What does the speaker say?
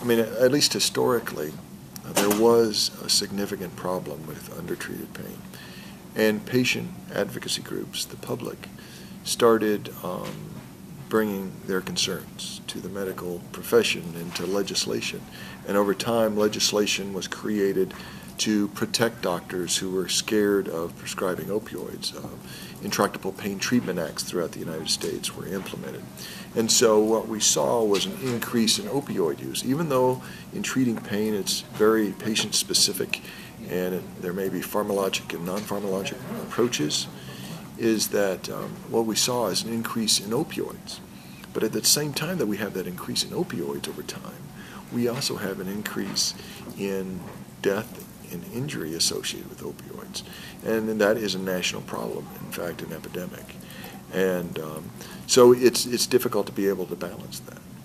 I mean, at least historically, there was a significant problem with undertreated pain. And patient advocacy groups, the public, started bringing their concerns to the medical profession and to legislation. And over time, legislation was created to protect doctors who were scared of prescribing opioids. Intractable pain treatment acts throughout the United States were implemented. And so what we saw was an increase in opioid use. Even though in treating pain it's very patient-specific and there may be pharmacologic and non-pharmacologic approaches, is that what we saw is an increase in opioids. But at the same time that we have that increase in opioids over time, we also have an increase in death and injury associated with opioids. And that is a national problem, in fact, an epidemic. And so it's difficult to be able to balance that.